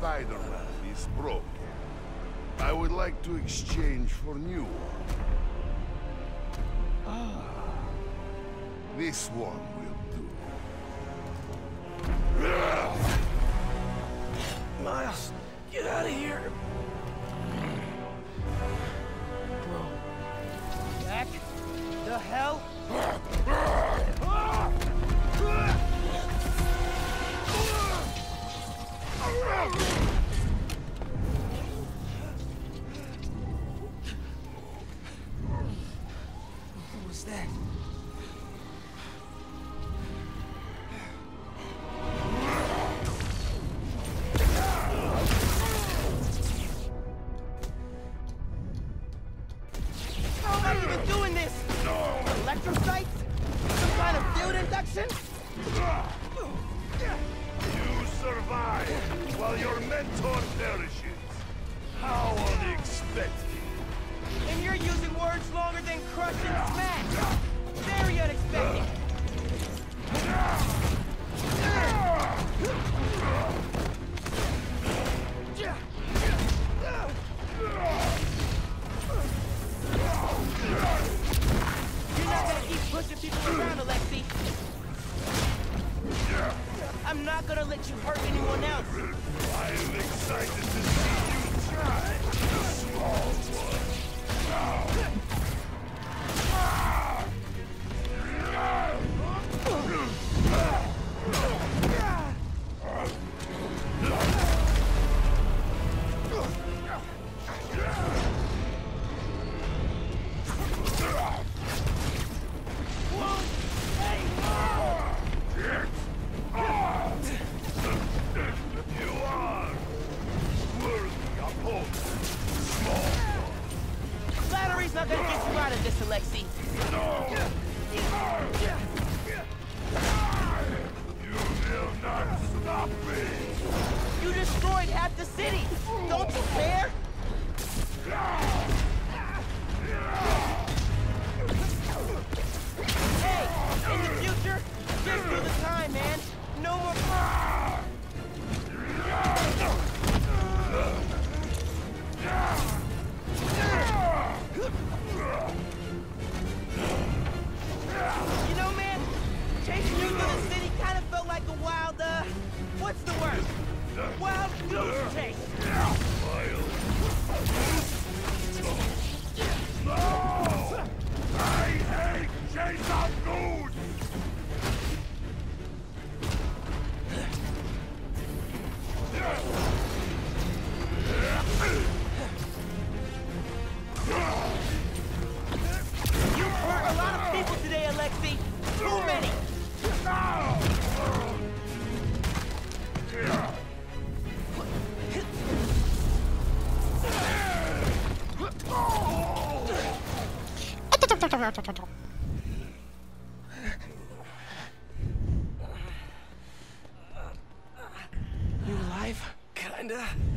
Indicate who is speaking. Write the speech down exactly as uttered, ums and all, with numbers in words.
Speaker 1: Spider-Man is broken. I would like to exchange for new one. Ah, this one will do.
Speaker 2: Miles, get out of here. Bro.
Speaker 3: Jack? The hell?
Speaker 2: What was that?
Speaker 3: How am I even doing this? Electrocytes? Some kind of field induction?
Speaker 1: You survive while your mentor perishes. How unexpected.
Speaker 3: And you're using words longer than crush and smash. Very unexpected. You're not gonna keep pushing people around, Alexei. I'm not gonna let you hurt anyone else.
Speaker 1: I'm excited to see you try, the small one. You are worthy opponent, small one.
Speaker 3: Flattery's not gonna get you out of this, Alexei.
Speaker 1: No! You will not stop me!
Speaker 3: You destroyed half the city. Don't you care? Hey, in the future, just do the time, man. No more. You know, man, chasing you through the city kind of felt like a wild, uh, what's the word? Wild goose chase.
Speaker 1: No! I hate chase of goose!
Speaker 3: You hurt a lot of people today, Alexei. Too many.
Speaker 2: You alive? Kinda.